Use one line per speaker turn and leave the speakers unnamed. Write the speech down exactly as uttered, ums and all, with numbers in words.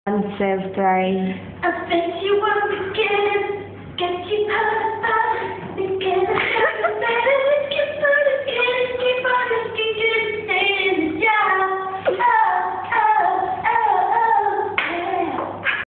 One, two, three.
I bet you won't begin.